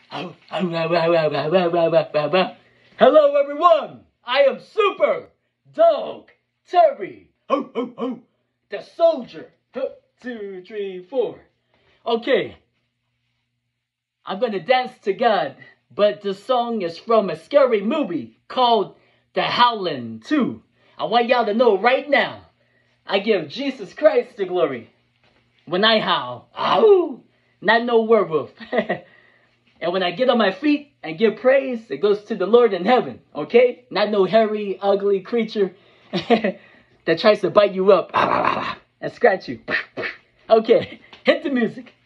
Hello everyone, I am Super Dog Terry, the soldier. 2, 3, 4. Okay, I'm gonna dance to God, but the song is from a scary movie called The Howling 2. I want y'all to know right now, I give Jesus Christ the glory when I howl. Ow! Not no werewolf. And when I get on my feet and give praise, it goes to the Lord in heaven, okay? Not no hairy, ugly creature that tries to bite you up and scratch you. Okay, hit the music.